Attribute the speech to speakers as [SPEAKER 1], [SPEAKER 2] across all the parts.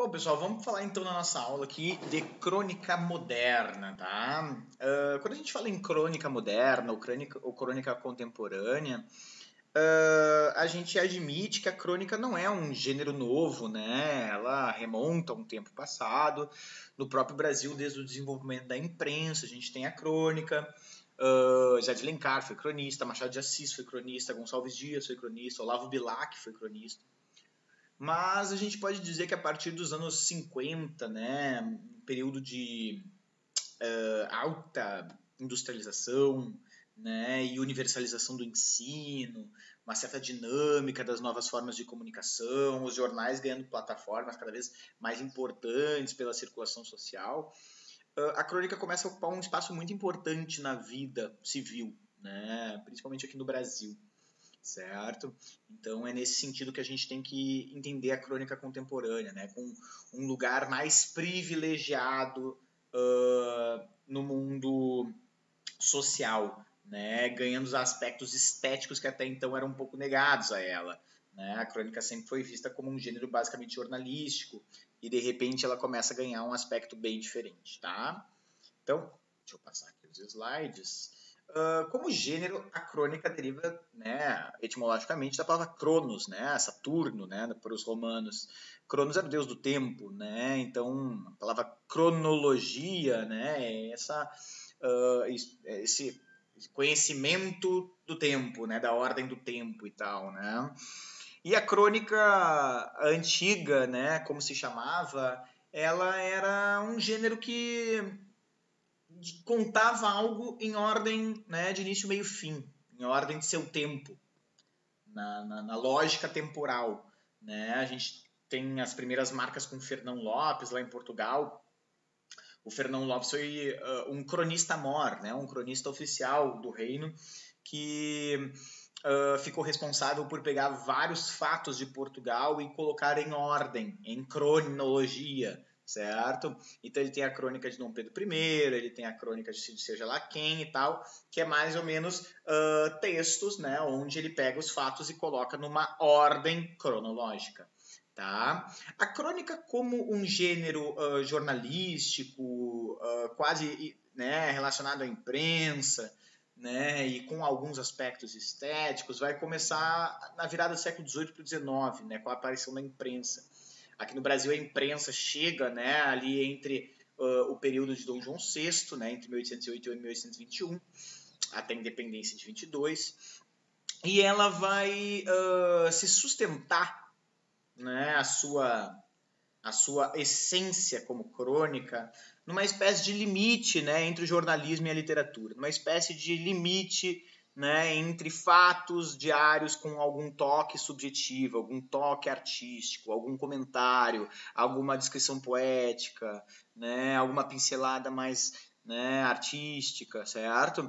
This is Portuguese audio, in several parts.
[SPEAKER 1] Bom, pessoal, vamos falar então na nossa aula aqui de crônica moderna, tá? Quando a gente fala em crônica moderna ou crônica contemporânea, a gente admite que a crônica não é um gênero novo, né? Ela remonta a um tempo passado. No próprio Brasil, desde o desenvolvimento da imprensa, a gente tem a crônica. José de Alencar foi cronista, Machado de Assis foi cronista, Gonçalves Dias foi cronista, Olavo Bilac foi cronista. Mas a gente pode dizer que a partir dos anos 50, né, um período de alta industrialização, né, e universalização do ensino, uma certa dinâmica das novas formas de comunicação, os jornais ganhando plataformas cada vez mais importantes pela circulação social, a crônica começa a ocupar um espaço muito importante na vida civil, né, principalmente aqui no Brasil. Certo? Então é nesse sentido que a gente tem que entender a crônica contemporânea, né? Com um lugar mais privilegiado no mundo social, né? Ganhando os aspectos estéticos que até então eram um pouco negados a ela. Né? A crônica sempre foi vista como um gênero basicamente jornalístico e de repente ela começa a ganhar um aspecto bem diferente, tá? Então, deixa eu passar aqui os slides. Como gênero, a crônica deriva, né, etimologicamente da palavra cronos, né, Saturno, né, para os romanos. Cronos era o deus do tempo, né, então a palavra cronologia, né, é esse conhecimento do tempo, né, da ordem do tempo e tal, né. E a crônica antiga, né, como se chamava, ela era um gênero que contava algo em ordem, né, de início, meio, fim, em ordem de seu tempo, na lógica temporal. Né? A gente tem as primeiras marcas com Fernão Lopes, lá em Portugal. O Fernão Lopes foi um cronista mor, né, um cronista oficial do reino, que ficou responsável por pegar vários fatos de Portugal e colocar em ordem, em cronologia, certo? Então ele tem a crônica de Dom Pedro I, ele tem a crônica de seja lá quem e tal, que é mais ou menos textos, né, onde ele pega os fatos e coloca numa ordem cronológica. Tá? A crônica como um gênero jornalístico, quase, né, relacionado à imprensa, né, e com alguns aspectos estéticos, vai começar na virada do século XVIII para o XIX, né, com a aparição da imprensa. Aqui no Brasil a imprensa chega, né, ali entre o período de Dom João VI, né, entre 1808 e 1821, até a independência de 22, e ela vai se sustentar, né, a sua essência como crônica numa espécie de limite, né, entre o jornalismo e a literatura, numa espécie de limite, né, entre fatos diários com algum toque subjetivo, algum toque artístico, algum comentário, alguma descrição poética, né, alguma pincelada mais, né, artística, certo?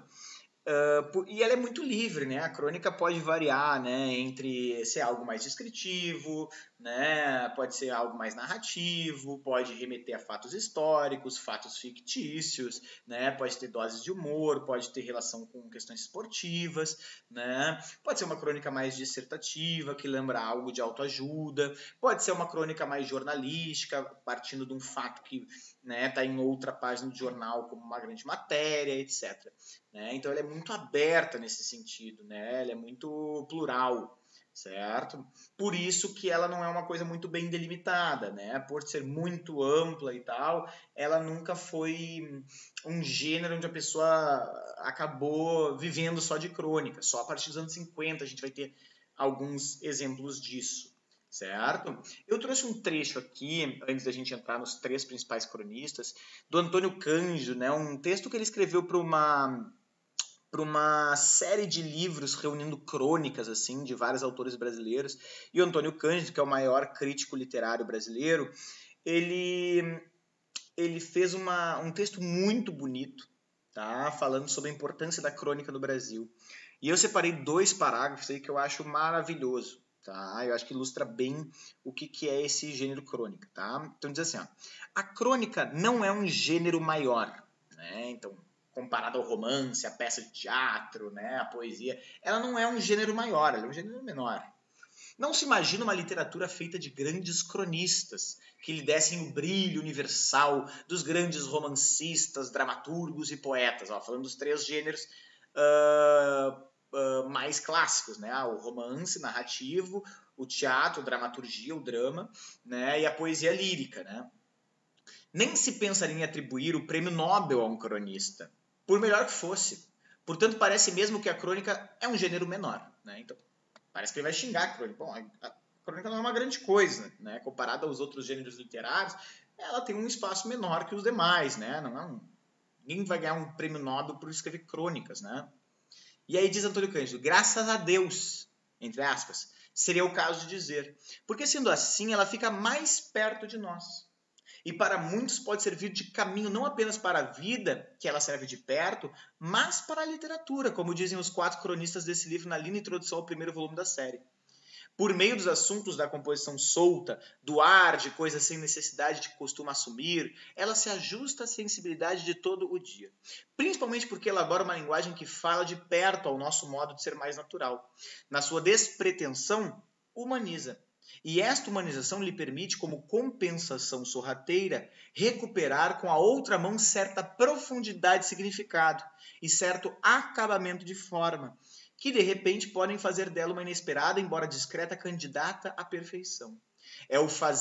[SPEAKER 1] E ela é muito livre, né? A crônica pode variar, né? Entre ser algo mais descritivo, né? Pode ser algo mais narrativo, pode remeter a fatos históricos, fatos fictícios, né? Pode ter doses de humor, pode ter relação com questões esportivas, né? Pode ser uma crônica mais dissertativa, que lembra algo de autoajuda, pode ser uma crônica mais jornalística, partindo de um fato que, né, tá em outra página do jornal como uma grande matéria, etc. Né? Então ela é muito aberta nesse sentido, né? Ela é muito plural, certo? Por isso que ela não é uma coisa muito bem delimitada, né? Por ser muito ampla e tal, ela nunca foi um gênero onde a pessoa acabou vivendo só de crônica. Só a partir dos anos 50 a gente vai ter alguns exemplos disso. Certo? Eu trouxe um trecho aqui, antes da gente entrar nos três principais cronistas, do Antônio Cândido, né? Um texto que ele escreveu para uma série de livros reunindo crônicas assim de vários autores brasileiros. E o Antônio Cândido, que é o maior crítico literário brasileiro, ele fez um texto muito bonito, tá? Falando sobre a importância da crônica no Brasil. E eu separei 2 parágrafos aí que eu acho maravilhoso. Tá? Eu acho que ilustra bem o que é esse gênero crônica. Tá? Então diz assim, ó, a crônica não é um gênero maior. Né? Então, comparado ao romance, à peça de teatro, né, à poesia, ela não é um gênero maior, ela é um gênero menor. Não se imagina uma literatura feita de grandes cronistas, que lhe dessem o brilho universal dos grandes romancistas, dramaturgos e poetas, falando dos 3 gêneros mais clássicos, né? O romance narrativo, o teatro, a dramaturgia, o drama, né? E a poesia lírica, né? Nem se pensaria em atribuir o prêmio Nobel a um cronista, por melhor que fosse. Portanto, parece mesmo que a crônica é um gênero menor, né? Então, parece que ele vai xingar a crônica. Bom, a crônica não é uma grande coisa, né? Comparada aos outros gêneros literários, ela tem um espaço menor que os demais, né? Não é ninguém vai ganhar um prêmio Nobel por escrever crônicas, né? E aí diz Antônio Cândido, graças a Deus, entre aspas, seria o caso de dizer. Porque sendo assim, ela fica mais perto de nós. E para muitos pode servir de caminho não apenas para a vida, que ela serve de perto, mas para a literatura, como dizem os 4 cronistas desse livro na linda introdução ao primeiro volume da série. Por meio dos assuntos da composição solta, do ar, de coisas sem necessidade de que costuma assumir, ela se ajusta à sensibilidade de todo o dia. Principalmente porque elabora uma linguagem que fala de perto ao nosso modo de ser mais natural. Na sua despretensão, humaniza. E esta humanização lhe permite, como compensação sorrateira, recuperar com a outra mão certa profundidade de significado e certo acabamento de forma, que de repente podem fazer dela uma inesperada, embora discreta, candidata à perfeição. É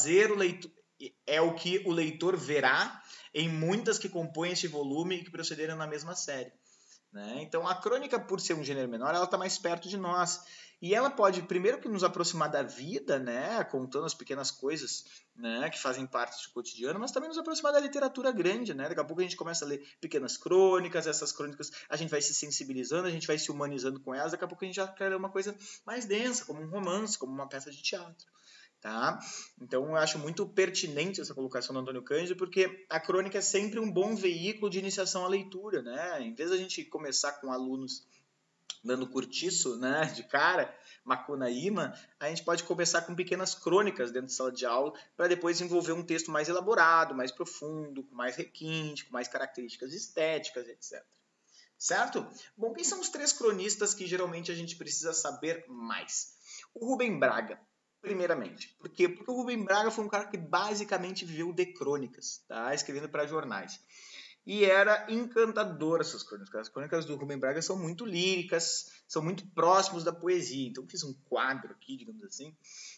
[SPEAKER 1] o que o leitor verá em muitas que compõem este volume e que procederam na mesma série. Né? Então, a crônica, por ser um gênero menor, ela está mais perto de nós. E ela pode, primeiro, que nos aproximar da vida, né? Contando as pequenas coisas, né? Que fazem parte do cotidiano, mas também nos aproximar da literatura grande. Né? Daqui a pouco a gente começa a ler pequenas crônicas, essas crônicas a gente vai se sensibilizando, a gente vai se humanizando com elas, daqui a pouco a gente já quer ler uma coisa mais densa, como um romance, como uma peça de teatro. Tá? Então eu acho muito pertinente essa colocação do Antônio Cândido, porque a crônica é sempre um bom veículo de iniciação à leitura, né? Em vez da gente começar com alunos dando curtiço, né, de cara, macunaíma, a gente pode começar com pequenas crônicas dentro de sala de aula para depois desenvolver um texto mais elaborado, mais profundo, com mais requinte, com mais características estéticas, etc. Certo? Bom, quem são os 3 cronistas que geralmente a gente precisa saber mais? O Rubem Braga, primeiramente. Por quê? Porque o Rubem Braga foi um cara que basicamente viveu de crônicas, tá? Escrevendo para jornais. E era encantador essas crônicas. As crônicas do Rubem Braga são muito líricas, são muito próximos da poesia. Então, eu fiz um quadro aqui, digamos assim,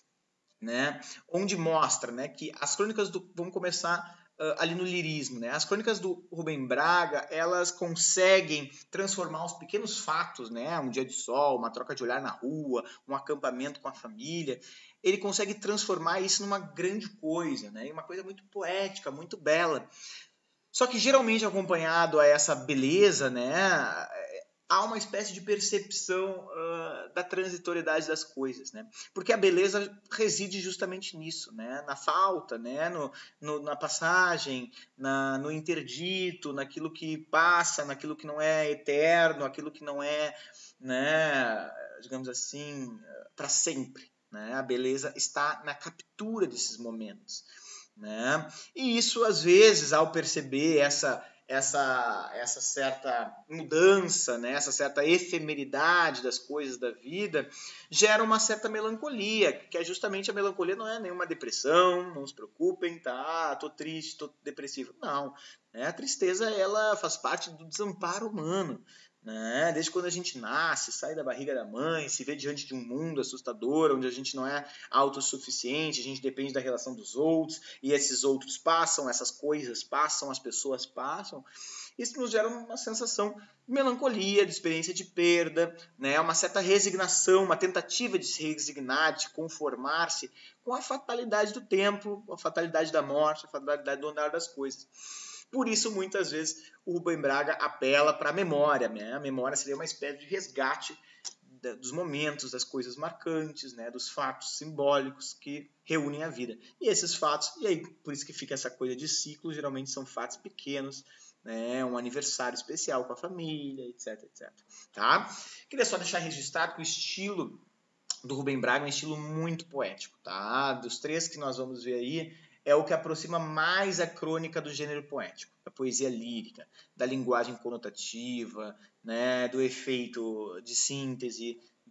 [SPEAKER 1] né, onde mostra, né, que as crônicas do... Vamos começar ali no lirismo, né? As crônicas do Rubem Braga, elas conseguem transformar os pequenos fatos, né? Um dia de sol, uma troca de olhar na rua, um acampamento com a família. Ele consegue transformar isso numa grande coisa, né? Uma coisa muito poética, muito bela. Só que geralmente acompanhado a essa beleza, né, há uma espécie de percepção da transitoriedade das coisas, né? Porque a beleza reside justamente nisso, né? Na falta, né? Na passagem, no interdito, naquilo que passa, naquilo que não é eterno, aquilo que não é, né, digamos assim, para sempre. Né? A beleza está na captura desses momentos. Né? E isso, às vezes, ao perceber essa certa mudança, né? Essa certa efemeridade das coisas da vida, gera uma certa melancolia, que é justamente a melancolia não é nenhuma depressão, não se preocupem, tá? Tô triste, tô depressivo. Não, né? A tristeza, ela faz parte do desamparo humano. Né? Desde quando a gente nasce, sai da barriga da mãe, se vê diante de um mundo assustador, onde a gente não é autossuficiente, a gente depende da relação dos outros, e esses outros passam, essas coisas passam, as pessoas passam, isso nos gera uma sensação de melancolia, de experiência de perda, né? Uma certa resignação, uma tentativa de se resignar, de conformar-se com a fatalidade do tempo, a fatalidade da morte, a fatalidade do andar das coisas. Por isso, muitas vezes, o Rubem Braga apela para a memória. Né? A memória seria uma espécie de resgate dos momentos, das coisas marcantes, né? Dos fatos simbólicos que reúnem a vida. E esses fatos, e aí por isso que fica essa coisa de ciclo, geralmente são fatos pequenos, né? Um aniversário especial com a família, etc, etc. Tá? Queria só deixar registrado que o estilo do Rubem Braga é um estilo muito poético. Tá? Dos 3 que nós vamos ver aí, é o que aproxima mais a crônica do gênero poético, da poesia lírica, da linguagem conotativa, né, do efeito de síntese,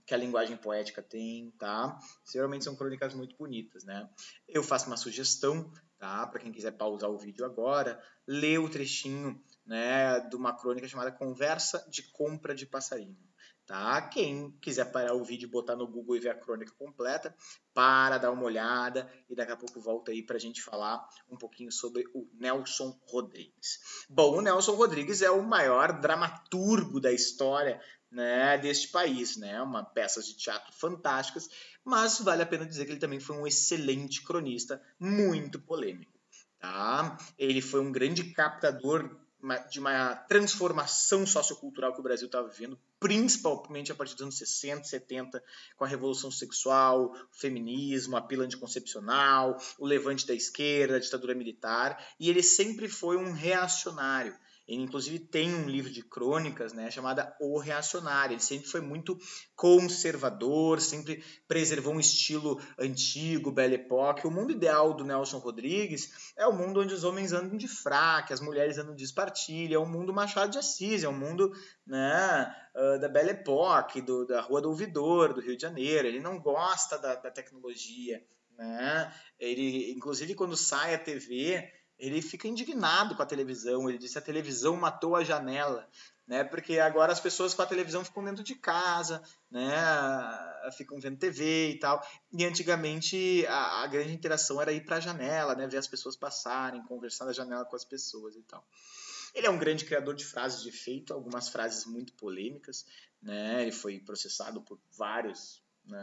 [SPEAKER 1] que a linguagem poética tem, tá? Geralmente são crônicas muito bonitas, né? Eu faço uma sugestão, tá? Para quem quiser pausar o vídeo agora, lê o trechinho, né, de uma crônica chamada Conversa de Compra de Passarinho. Tá? Quem quiser parar o vídeo e botar no Google e ver a crônica completa, para, dá uma olhada e daqui a pouco volta aí para a gente falar um pouquinho sobre o Nelson Rodrigues. Bom, o Nelson Rodrigues é o maior dramaturgo da história, né, deste país, né? Uma peças de teatro fantásticas, mas vale a pena dizer que ele também foi um excelente cronista, muito polêmico. Tá? Ele foi um grande captador de uma transformação sociocultural que o Brasil estava vivendo, principalmente a partir dos anos 60, 70, com a revolução sexual, o feminismo, a pílula anticoncepcional, o levante da esquerda, a ditadura militar, e ele sempre foi um reacionário. Ele, inclusive, tem um livro de crônicas, né, chamada O Reacionário. Ele sempre foi muito conservador, sempre preservou um estilo antigo, Belle Époque. O mundo ideal do Nelson Rodrigues é o mundo onde os homens andam de fraque, as mulheres andam de espartilha, é o mundo Machado de Assis, é o mundo, né, da Belle Époque, da Rua do Ouvidor, do Rio de Janeiro. Ele não gosta da tecnologia, né? Ele, inclusive, quando sai a TV, ele fica indignado com a televisão. Ele disse: a televisão matou a janela, né? Porque agora as pessoas com a televisão ficam dentro de casa, né? Ficam vendo TV e tal. E antigamente a grande interação era ir para a janela, né? Ver as pessoas passarem, conversar na janela com as pessoas e tal. Ele é um grande criador de frases de efeito, algumas frases muito polêmicas, né? Ele foi processado por vários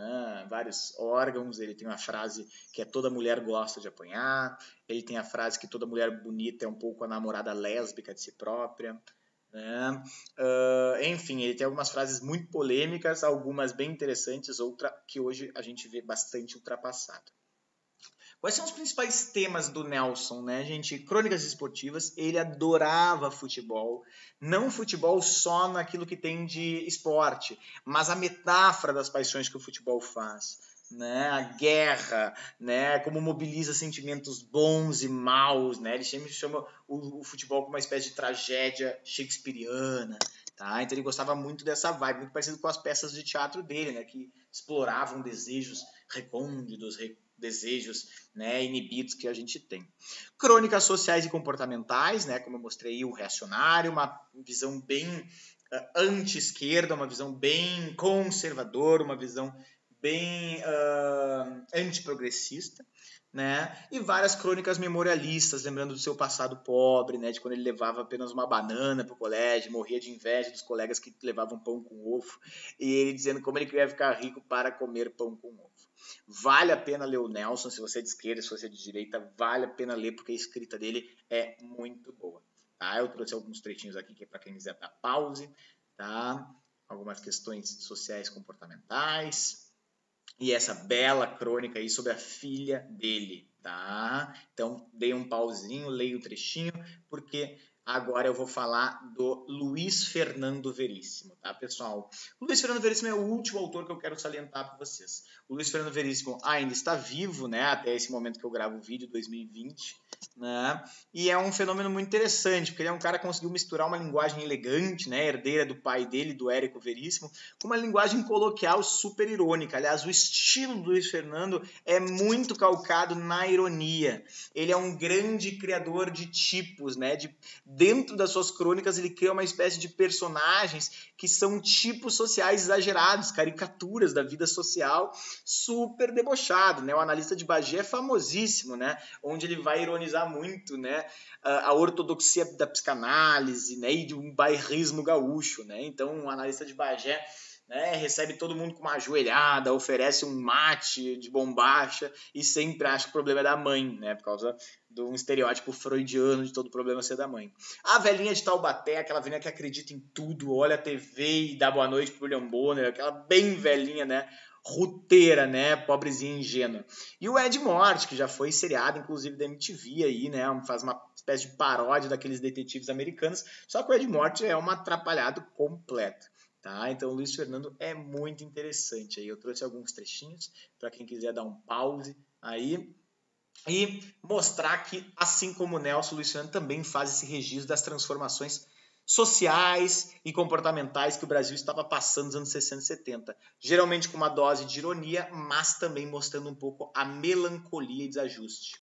[SPEAKER 1] órgãos. Ele tem uma frase que é: toda mulher gosta de apanhar. Ele tem a frase que toda mulher bonita é um pouco a namorada lésbica de si própria, né? Enfim, ele tem algumas frases muito polêmicas, algumas bem interessantes, outra que hoje a gente vê bastante ultrapassada. Quais são os principais temas do Nelson, né, gente? Crônicas esportivas, ele adorava futebol, não futebol só naquilo que tem de esporte, mas a metáfora das paixões que o futebol faz, né? A guerra, né? Como mobiliza sentimentos bons e maus, né? Ele sempre chama o futebol como uma espécie de tragédia shakespeariana, tá? Então ele gostava muito dessa vibe, muito parecido com as peças de teatro dele, né? Que exploravam desejos recônditos, desejos, né, inibidos que a gente tem. Crônicas sociais e comportamentais, né, como eu mostrei, o reacionário, uma visão bem anti-esquerda, uma visão bem conservadora, uma visão bem antiprogressista, né? E várias crônicas memorialistas, lembrando do seu passado pobre, né? De quando ele levava apenas uma banana para o colégio, morria de inveja dos colegas que levavam pão com ovo, e ele dizendo como ele queria ficar rico para comer pão com ovo. Vale a pena ler o Nelson, se você é de esquerda, se você é de direita, vale a pena ler, porque a escrita dele é muito boa. Tá? Eu trouxe alguns trechinhos aqui que é para quem quiser dar pause, tá? Algumas questões sociais comportamentais. E essa bela crônica aí sobre a filha dele, tá? Então, dei um pauzinho, leia o trechinho, porque agora eu vou falar do Luiz Fernando Veríssimo, tá, pessoal? O Luiz Fernando Veríssimo é o último autor que eu quero salientar para vocês. O Luiz Fernando Veríssimo ainda está vivo, né? Até esse momento que eu gravo o vídeo, 2020, né? E é um fenômeno muito interessante, porque ele é um cara que conseguiu misturar uma linguagem elegante, né? Herdeira do pai dele, do Érico Veríssimo, com uma linguagem coloquial super irônica. Aliás, o estilo do Luiz Fernando é muito calcado na ironia. Ele é um grande criador de tipos, né? Dentro das suas crônicas, ele cria uma espécie de personagens que são tipos sociais exagerados, caricaturas da vida social, super debochado, né? O Analista de Bagé é famosíssimo, né? Onde ele vai ironizar muito, né? A ortodoxia da psicanálise, né? E de um bairrismo gaúcho, né? Então, o Analista de Bagé, né, recebe todo mundo com uma ajoelhada, oferece um mate de bombacha e sempre acha que o problema é da mãe, né, por causa de um estereótipo freudiano de todo problema ser da mãe. A velhinha de Taubaté, aquela velhinha que acredita em tudo, olha a TV e dá boa noite pro William Bonner, aquela bem velhinha, né, ruteira, né, pobrezinha ingênua. E o Ed Morte, que já foi seriado, inclusive, da MTV aí, né, faz uma espécie de paródia daqueles detetives americanos, só que o Ed Morte é um atrapalhado completo. Tá? Então, o Luiz Fernando é muito interessante. Aí eu trouxe alguns trechinhos para quem quiser dar um pause aí e mostrar que, assim como o Nelson, o Luiz Fernando também faz esse registro das transformações sociais e comportamentais que o Brasil estava passando nos anos 60 e 70. Geralmente com uma dose de ironia, mas também mostrando um pouco a melancolia e desajuste.